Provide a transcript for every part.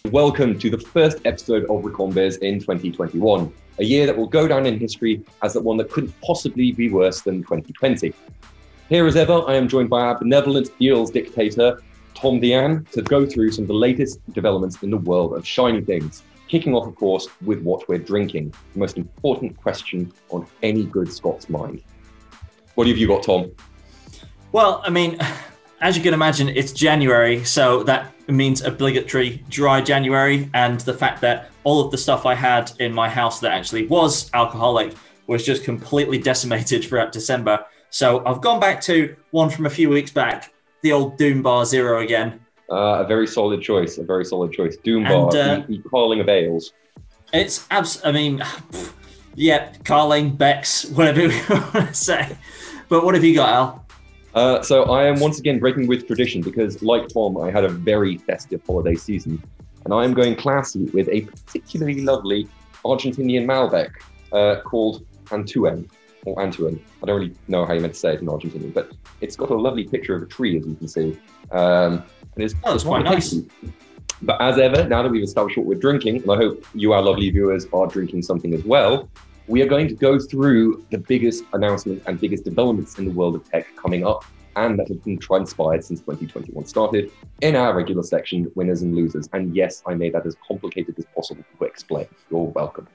Welcome to the first episode of RecomBEERS in 2021, a year that will go down in history as the one that couldn't possibly be worse than 2020. Here as ever, I am joined by our benevolent deals dictator, Tom Deanne, to go through some of the latest developments in the world of shiny things. Kicking off, of course, with what we're drinking, the most important question on any good Scots mind. What have you got, Tom? Well, I mean, as you can imagine, it's January, so that means obligatory dry January, and the fact that all of the stuff I had in my house that actually was alcoholic was just completely decimated throughout December. So I've gone back to one from a few weeks back, the old Doom Bar Zero again. A very solid choice, Doom Bar, the Carling of ales. It's yeah, Carling, Beck's, whatever you want to say. But what have you got, Al? So I am once again breaking with tradition because, like Tom, I had a very festive holiday season, and I am going classy with a particularly lovely Argentinian Malbec called Antuen, or Antuen. I don't really know how you meant to say it in Argentinian, but it's got a lovely picture of a tree, as you can see. And it's quite nice. But as ever, now that we've established what we're drinking, and I hope you, our lovely viewers, are drinking something as well, we are going to go through the biggest announcements and biggest developments in the world of tech coming up and that have been transpired since 2021 started in our regular section, winners and losers. And yes, I made that as complicated as possible to explain. You're welcome.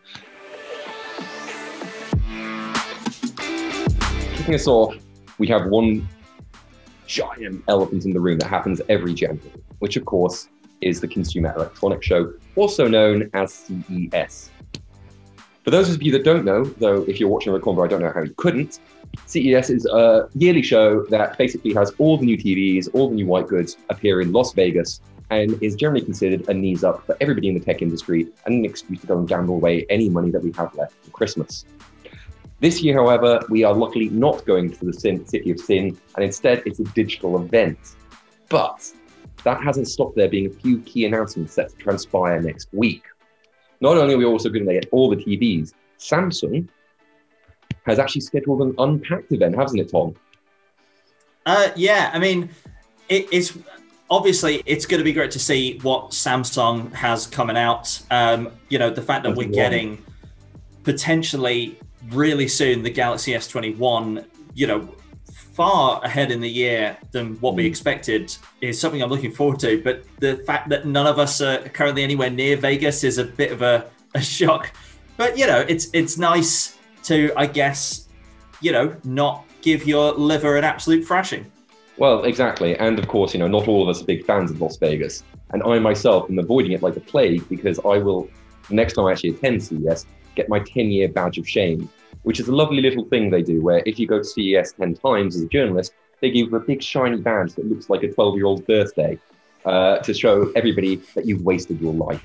Kicking us off, we have one giant elephant in the room that happens every January, which of course is the Consumer Electronics Show, also known as CES. For those of you that don't know, though, if you're watching RecomBEERS, I don't know how you couldn't, CES is a yearly show that basically has all the new TVs, all the new white goods appear in Las Vegas, and is generally considered a knees up for everybody in the tech industry and an excuse to go and gamble away any money that we have left for Christmas. This year, however, we are luckily not going to the City of Sin, and instead it's a digital event. But that hasn't stopped there being a few key announcements set to transpire next week. Not only are we also going to get all the TVs, Samsung has actually scheduled an Unpacked event, hasn't it, Tom? Yeah, I mean, it's obviously it's going to be great to see what Samsung has coming out. You know, the fact that we're getting potentially really soon the Galaxy S21, you know, far ahead in the year than what we expected is something I'm looking forward to. But the fact that none of us are currently anywhere near Vegas is a bit of a shock. But, you know, it's nice to, I guess, you know, not give your liver an absolute thrashing. Well, exactly. And of course, you know, not all of us are big fans of Las Vegas. And I myself am avoiding it like the plague because I will, next time I actually attend CES, get my 10-year badge of shame, which is a lovely little thing they do where if you go to CES 10 times as a journalist, they give you a big shiny badge that looks like a 12-year-old's birthday to show everybody that you've wasted your life.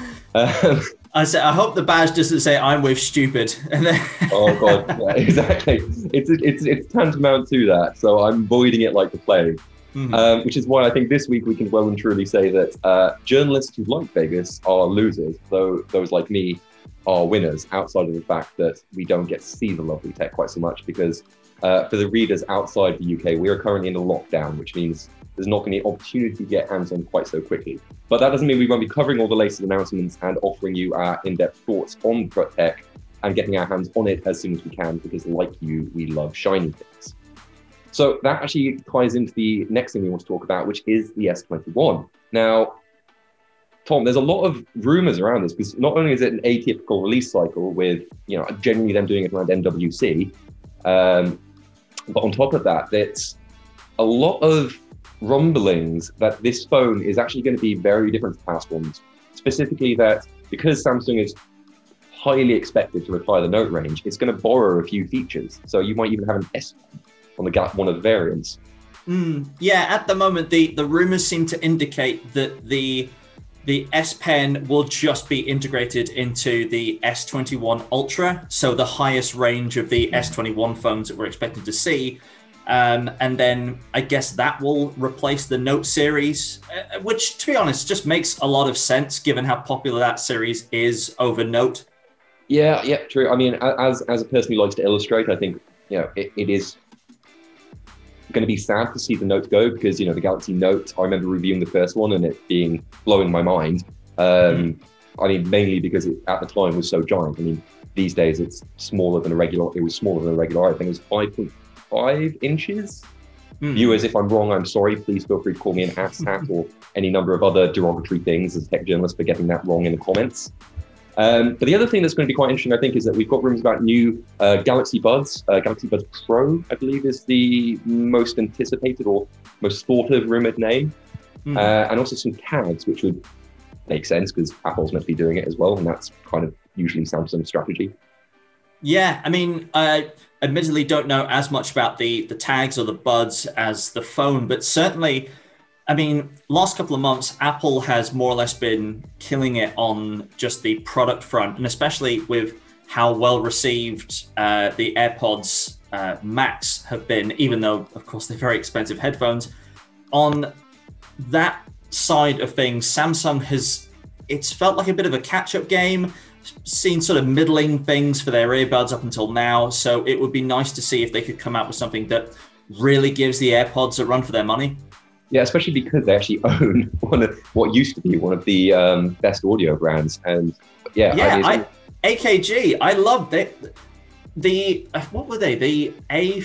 I hope the badge doesn't say I'm with stupid. And then Oh God, yeah, exactly. It's tantamount to that. So I'm avoiding it like the plague. Which is why I think this week we can well and truly say that journalists who like Vegas are losers, though those like me are winners, outside of the fact that we don't get to see the lovely tech quite so much because for the readers outside the UK, we are currently in a lockdown, which means there's not going to be an opportunity to get hands on quite so quickly. But that doesn't mean we won't be covering all the latest announcements and offering you our in-depth thoughts on tech and getting our hands on it as soon as we can, because like you, we love shiny things. So that actually ties into the next thing we want to talk about, which is the S21. Now, Tom, there's a lot of rumors around this because not only is it an atypical release cycle with, you know, generally them doing it around MWC, but on top of that, there's a lot of rumblings that this phone is actually going to be very different to past ones. Specifically that because Samsung is highly expected to retire the Note range, it's going to borrow a few features. So you might even have an S on the one of the variants. Yeah, at the moment, the rumors seem to indicate that the S Pen will just be integrated into the S21 Ultra, so the highest range of the S21 phones that we're expecting to see. And then I guess that will replace the Note series, which, to be honest, just makes a lot of sense given how popular that series is over Note. Yeah, true. I mean, as a person who likes to illustrate, I think, you know, it is going to be sad to see the Note go because, you know, the Galaxy Note, I remember reviewing the first one and it being blowing my mind. I mean, mainly because it at the time was so giant. I mean, these days it's smaller than a regular. It was smaller than a regular. I think it was 5.5 inches. Viewers, if I'm wrong, I'm sorry. Please feel free to call me an asshat or any number of other derogatory things as a tech journalist for getting that wrong in the comments. But the other thing that's going to be quite interesting, I think, is that we've got rumors about new Galaxy Buds. Galaxy Buds Pro, I believe, is the most anticipated or most thought of rumored name. And also some tags, which would make sense because Apple's meant to be doing it as well. And that's kind of usually Samsung's strategy. Yeah, I mean, I admittedly don't know as much about the tags or the buds as the phone, but certainly, I mean, last couple of months, Apple has more or less been killing it on just the product front, and especially with how well received the AirPods Max have been, even though, of course, they're very expensive headphones. On that side of things, Samsung it's felt like a bit of a catch-up game. Seen sort of middling things for their earbuds up until now, so it would be nice to see if they could come out with something that really gives the AirPods a run for their money. Yeah, especially because they actually own one of what used to be one of the best audio brands, and AKG. I loved it. The what were they? The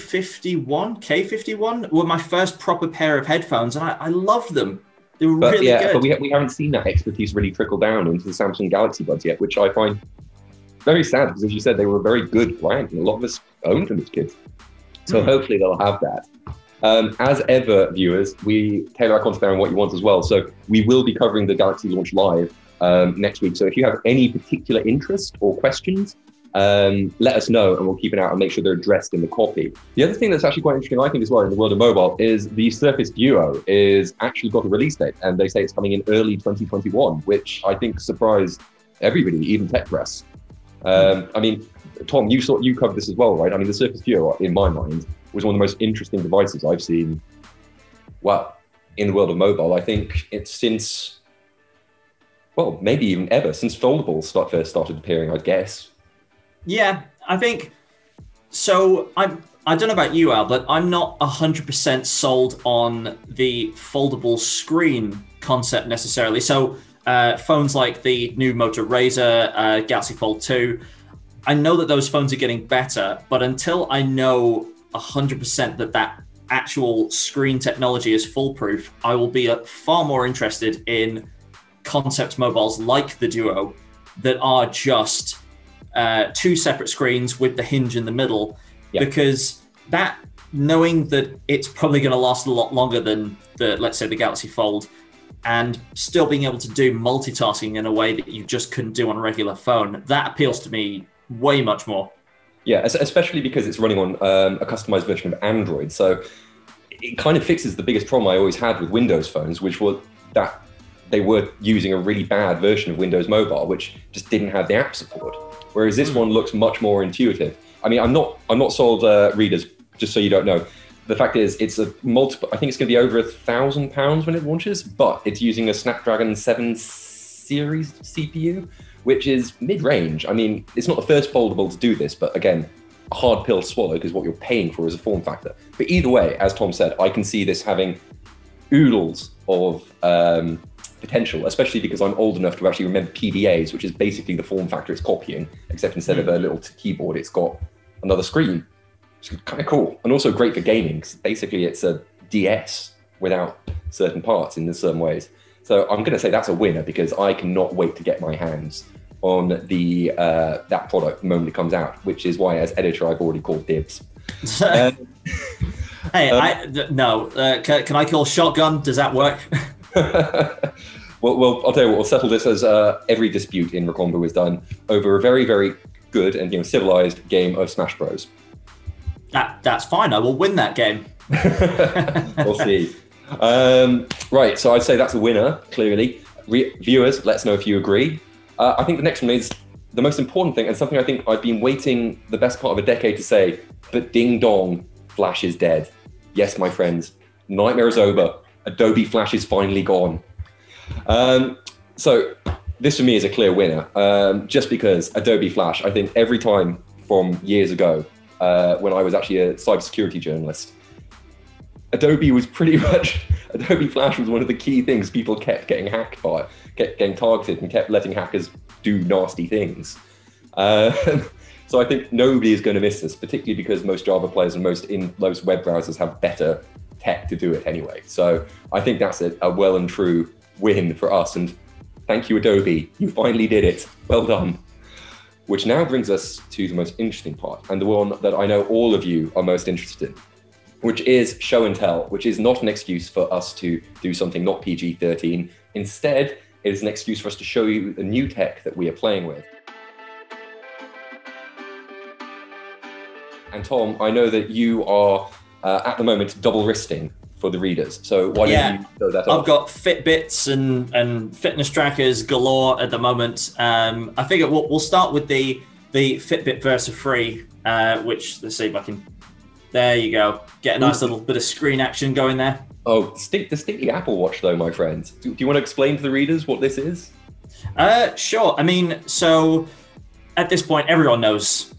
A51, K51 were my first proper pair of headphones, and I loved them. They were really good. But we haven't seen that expertise really trickle down into the Samsung Galaxy Buds yet, which I find very sad because, as you said, they were a very good brand, and a lot of us owned them as kids. So hopefully they'll have that. As ever, viewers, we tailor our content around what you want as well. So we will be covering the Galaxy launch live next week. So if you have any particular interest or questions, let us know and we'll keep it out and make sure they're addressed in the copy. The other thing that's actually quite interesting, I think, as well in the world of mobile is the Surface Duo is actually got a release date, and they say it's coming in early 2021, which I think surprised everybody, even tech press. I mean, Tom, you covered this as well, right? I mean, the Surface Duo, in my mind, was one of the most interesting devices I've seen, well, in the world of mobile. I think it's since, well, maybe even ever, since foldables first started appearing, I'd guess. Yeah, I think so. I don't know about you, Al, but I'm not 100% sold on the foldable screen concept necessarily. So phones like the new Moto Razr, Galaxy Fold 2, I know that those phones are getting better, but until I know 100% that actual screen technology is foolproof, I will be far more interested in concept mobiles like the Duo that are just two separate screens with the hinge in the middle, because that, knowing that it's probably going to last a lot longer than let's say the Galaxy Fold, and still being able to do multitasking in a way that you just couldn't do on a regular phone, that appeals to me way much more. Yeah, especially because it's running on a customized version of Android. So it kind of fixes the biggest problem I always had with Windows phones, which was that they were using a really bad version of Windows Mobile, which just didn't have the app support. Whereas this one looks much more intuitive. I mean, I'm not sold, readers, just so you don't know. The fact is, it's a multiple. I think it's going to be over £1,000 when it launches, but it's using a Snapdragon 7 series CPU, which is mid-range. I mean, it's not the first foldable to do this, but again, a hard pill to swallow because what you're paying for is a form factor. But either way, as Tom said, I can see this having oodles of potential, especially because I'm old enough to actually remember PDAs, which is basically the form factor it's copying, except instead of a little keyboard, it's got another screen. It's kind of cool. And also great for gaming. Basically, it's a DS without certain parts in certain ways. So I'm going to say that's a winner because I cannot wait to get my hands on the that product the moment it comes out, which is why, as editor, I've already called dibs. Hey, can I call shotgun? Does that work? Well, I'll tell you what, we'll settle this as every dispute in RecomBEERS is done over a very, very good and civilized game of Smash Bros. That's fine. I will win that game. We'll see. Right, so I'd say that's a winner, clearly. Viewers, let us know if you agree. I think the next one is the most important thing, and something I think I've been waiting the best part of a decade to say, but ding dong, Flash is dead. Yes, my friends, nightmare is over. Adobe Flash is finally gone. So this for me is a clear winner, just because Adobe Flash, I think every time from years ago, when I was actually a cybersecurity journalist, Adobe was pretty much a Adobe Flash was one of the key things people kept getting hacked by, getting targeted, and kept letting hackers do nasty things. So I think nobody is going to miss this, particularly because most Java players and most web browsers have better tech to do it anyway. So I think that's a well and true win for us. And thank you, Adobe. You finally did it. Well done. Which now brings us to the most interesting part, and the one that I know all of you are most interested in, which is show and tell, which is not an excuse for us to do something not PG-13. Instead, it is an excuse for us to show you the new tech that we are playing with. And Tom, I know that you are at the moment double wristing for the readers. So why don't you throw that up? I've got Fitbits and fitness trackers galore at the moment. I figure we'll start with the Fitbit Versa Free, which, let's see if I can, there you go. Get a nice little bit of screen action going there. Oh, distinctly Apple Watch though, my friend. Do you want to explain to the readers what this is? Sure. I mean, so at this point, everyone knows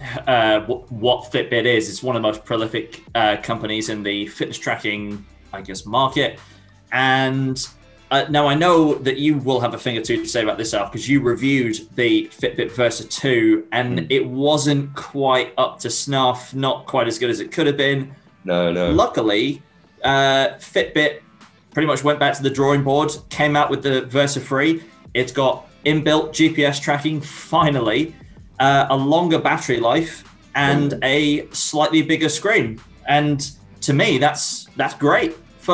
what Fitbit is. It's one of the most prolific companies in the fitness tracking, I guess, market. And now I know that you will have a thing or two to say about this, Alf, because you reviewed the Fitbit Versa 2 and it wasn't quite up to snuff, not quite as good as it could have been. No. Luckily, Fitbit pretty much went back to the drawing board, came out with the Versa Free. It's got inbuilt GPS tracking, finally, a longer battery life, and a slightly bigger screen. And to me, that's great. For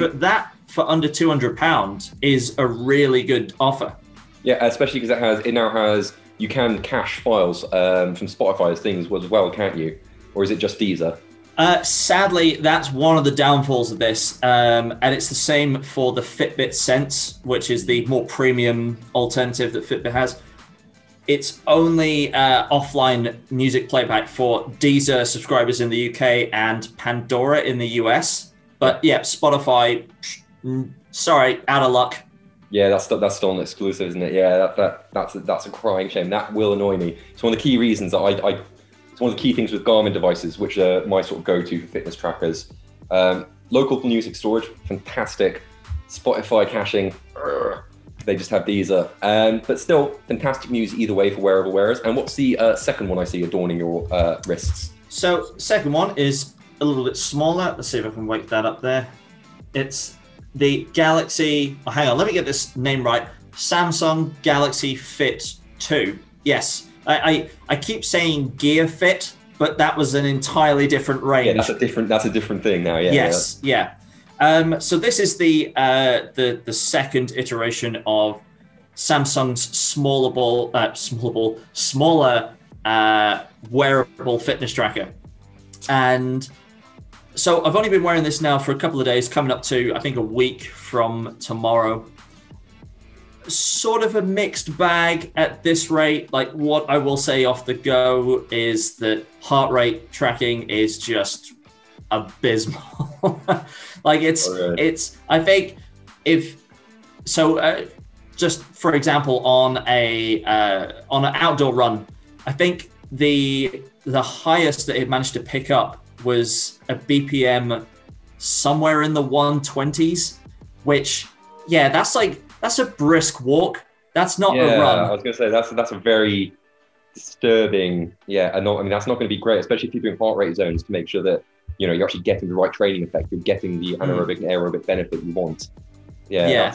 under £200 is a really good offer. Yeah, especially because it now has, you can cache files from Spotify's things as well, can't you? Or is it just Deezer? Sadly, that's one of the downfalls of this. And it's the same for the Fitbit Sense, which is the more premium alternative that Fitbit has. It's only offline music playback for Deezer subscribers in the UK and Pandora in the US. But yeah, Spotify, sorry, out of luck. Yeah, that's still an exclusive, isn't it? Yeah, that's a crying shame. That will annoy me. It's one of the key reasons that it's one of the key things with Garmin devices, which are my sort of go-to for fitness trackers. Local music storage, fantastic. Spotify caching, they just have Deezer. But still, fantastic news either way for wearable wearers. And what's the second one I see adorning your wrists? So second one is a little bit smaller. Let's see if I can wake that up there. It's the Galaxy, hang on, let me get this name right. Samsung Galaxy Fit 2. Yes, I keep saying Gear Fit, but that was an entirely different range. Yeah, that's a different thing now. Yeah. Yes, yeah. So this is the second iteration of Samsung's smaller wearable fitness tracker. And so I've only been wearing this now for a couple of days, coming up to, I think, a week from tomorrow. Sort of a mixed bag at this rate. Like, what I will say off the go is that heart rate tracking is just abysmal. Like it's, I think just for example, on an outdoor run, I think the highest that it managed to pick up was a BPM somewhere in the 120s, which, yeah, that's a brisk walk. That's not a run. I was going to say that's a very disturbing. Yeah, and that's not going to be great, especially if you're doing heart rate zones, to make sure that you're actually getting the right training effect. You're getting the anaerobic and aerobic benefit you want. Yeah.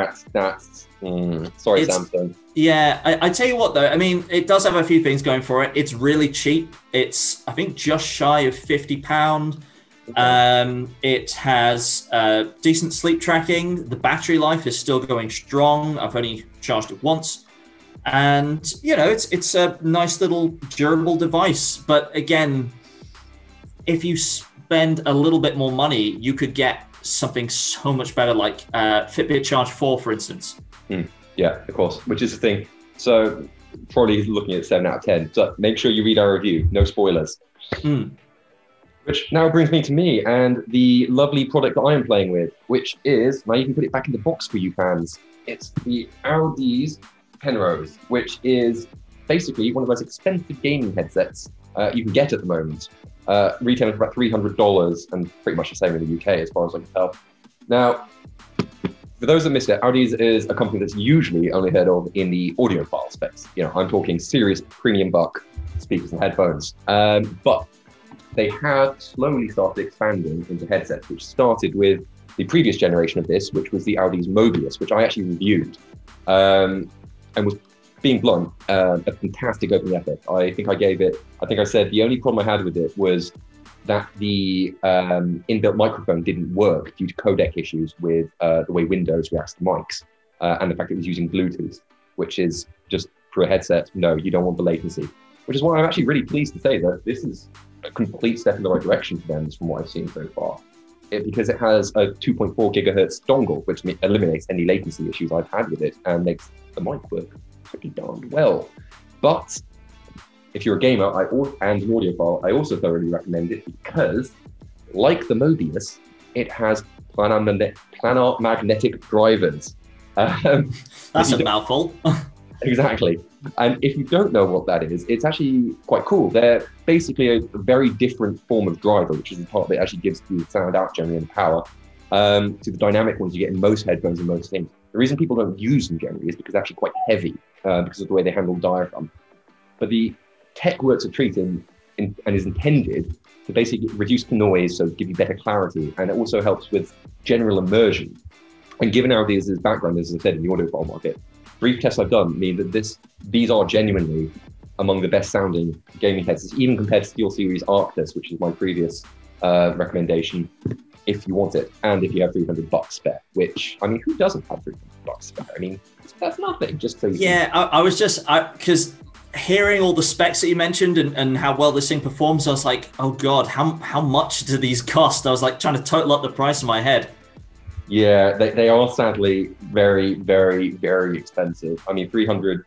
Sorry, Samsung. Yeah, I tell you what though, I mean, it does have a few things going for it. It's really cheap. It's, I think, just shy of £50. Okay. It has decent sleep tracking. The battery life is still going strong. I've only charged it once. And, it's a nice little durable device. But again, if you spend a little bit more money, you could get something so much better, like Fitbit Charge 4, for instance. Yeah, of course, which is the thing. So probably looking at 7 out of 10. So make sure you read our review. No spoilers. Which now brings me to me and the lovely product that I am playing with, which is, now you can put it back in the box for you fans. It's the Audi's Penrose, which is basically one of the most expensive gaming headsets you can get at the moment. Retailing for about $300 and pretty much the same in the UK as far as I can tell. Now, for those that missed it, Audi's is a company that's usually only heard of in the audiophile space. You know, I'm talking serious premium buck speakers and headphones. But they have slowly started expanding into headsets, which started with the previous generation of this, which was the Audi's Mobius, which I actually reviewed, and was, being blunt, a fantastic opening effort. I think I said the only problem I had with it was that the inbuilt microphone didn't work due to codec issues with the way Windows reacts to mics, and the fact it was using Bluetooth, which is just for a headset, no, you don't want the latency. Which is why I'm actually really pleased to say that this is a complete step in the right direction for them from what I've seen so far. Because it has a 2.4 gigahertz dongle, which eliminates any latency issues I've had with it and makes the mic work pretty darned well. But if you're a gamer and an audiophile, I also thoroughly recommend it because, like the Mobius, it has planar magnetic drivers. That's a mouthful. Exactly. And if you don't know what that is, it's actually quite cool. They're basically a very different form of driver, which is the part that actually gives the sound out generally and power to the dynamic ones you get in most headphones and most things. The reason people don't use them generally is because they're actually quite heavy because of the way they handle diaphragm. But the tech works a treat and is intended to basically reduce the noise, so give you better clarity, and it also helps with general immersion. And given Audi's background, as I said, in the audiophile market, brief tests I've done mean that these are genuinely among the best sounding gaming headsets, even compared to SteelSeries Arctis, which is my previous recommendation, if you want it, and if you have $300 spare, which, I mean, who doesn't have $300 spare? I mean, that's nothing, just so you Yeah, I was just, because hearing all the specs that you mentioned and how well this thing performs, I was like, oh God, how much do these cost? I was like trying to total up the price in my head. Yeah, they are sadly very, very, very expensive. I mean, $300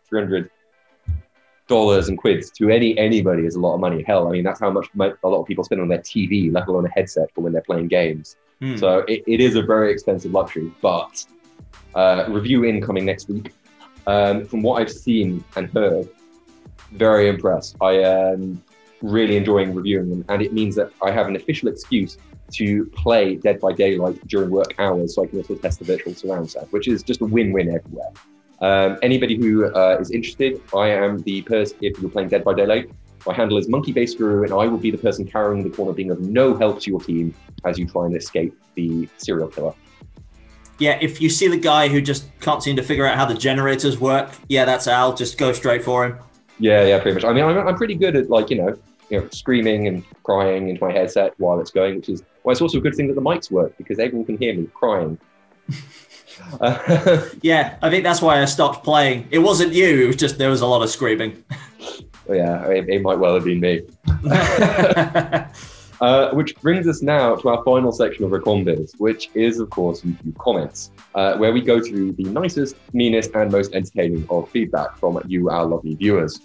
and quids to anybody is a lot of money. Hell, I mean, that's how much a lot of people spend on their TV, let alone a headset for when they're playing games. So it is a very expensive luxury, but review incoming next week. From what I've seen and heard, very impressed. I am really enjoying reviewing them, and it means that I have an official excuse to play Dead by Daylight during work hours, so I can also test the virtual surround sound, which is just a win-win everywhere. Anybody who is interested, I am the person, if you're playing Dead by Daylight, my handle is Monkey Base Guru, and I will be the person carrying the corner, being of no help to your team as you try and escape the serial killer. Yeah, if you see the guy who just can't seem to figure out how the generators work, yeah, that's Al, just go straight for him. Yeah, pretty much. I mean, I'm pretty good at, like, you know, screaming and crying into my headset while it's going, which is why it's also a good thing that the mics work, because everyone can hear me crying. Yeah, I think that's why I stopped playing. It wasn't you, it was just there was a lot of screaming. Yeah, it might well have been me. Which brings us now to our final section of RecomBEERS, which is, of course, YouTube comments, where we go through the nicest, meanest, and most entertaining of feedback from you, our lovely viewers.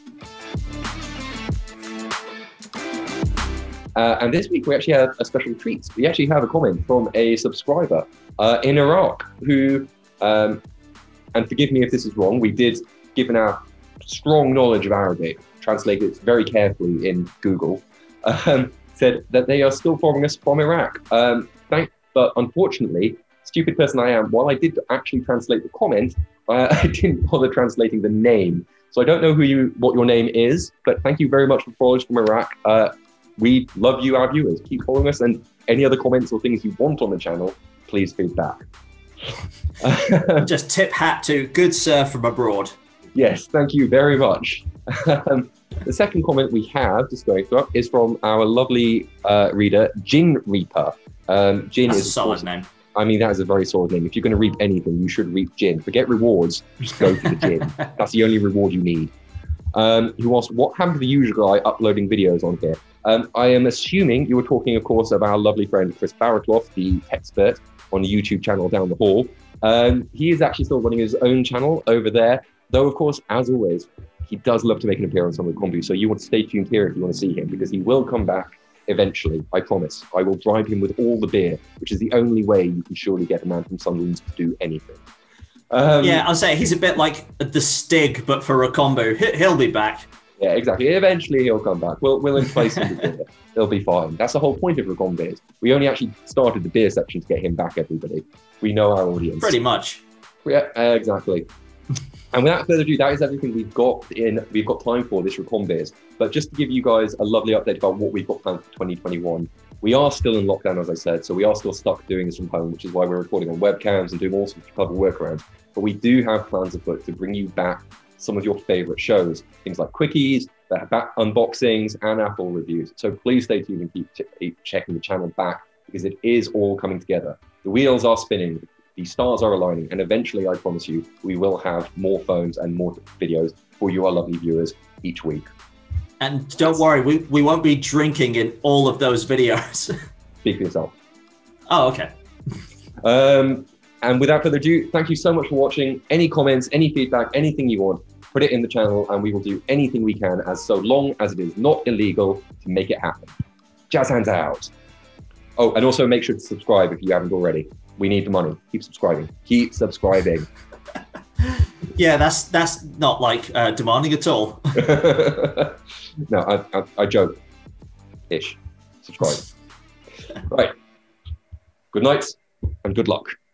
And this week, we actually have a special treat. We actually have a comment from a subscriber in Iraq who, and forgive me if this is wrong, we did, given our strong knowledge of Arabic, translate it very carefully in Google, said that they are still following us from Iraq. But unfortunately, stupid person I am, while I did actually translate the comment, I didn't bother translating the name. So I don't know what your name is, but thank you very much for following us from Iraq. We love you, our viewers. Keep following us, and any other comments or things you want on the channel, please feedback. Just tip hat to good sir from abroad. Yes, thank you very much. The second comment we have, just going through, is from our lovely reader, Jin Reaper. Jin That's is a solid name. I mean, that is a very solid name. If you're going to reap anything, you should reap Jin. Forget rewards, just go for the Jin. That's the only reward you need. Who asked, what happened to the usual guy uploading videos on here? I am assuming you were talking, of course, of our lovely friend Chris Barraclough, the expert on the YouTube channel down the hall. He is actually still running his own channel over there, though, of course, as always, he does love to make an appearance on RecomBEERS, so you want to stay tuned here if you want to see him, because he will come back eventually, I promise. I will bribe him with all the beer, which is the only way you can surely get a man from Sunderland to do anything. Yeah, I'll say he's a bit like the Stig, but for RecomBEERS. He'll be back. Yeah, exactly. Eventually he'll come back. We'll entice him to beer. It'll be fine. That's the whole point of RecomBEERS. We only actually started the beer section to get him back, everybody. We know our audience. Pretty much. Yeah, exactly. And without further ado, that is everything we've got time for this RecomBEERS. But just to give you guys a lovely update about what we've got planned for 2021, we are still in lockdown, as I said, so we are still stuck doing this from home, which is why we're recording on webcams and doing all sorts of clever workarounds. But we do have plans afoot to bring you back some of your favorite shows, things like quickies, unboxings, and Apple reviews. So please stay tuned and keep checking the channel back, because it is all coming together. The wheels are spinning, the stars are aligning, and eventually, I promise you, we will have more phones and more videos for you, our lovely viewers, each week. And don't worry, we won't be drinking in all of those videos. Speak for yourself. Oh, okay. And without further ado, thank you so much for watching. Any comments, any feedback, anything you want, put it in the channel, and we will do anything we can, as so long as it is not illegal, to make it happen. Jazz hands out. Oh, and also make sure to subscribe if you haven't already. We need the money. Keep subscribing. Keep subscribing. Yeah, that's not like demanding at all. No, I joke. Ish. Subscribe. Right. Good night and good luck.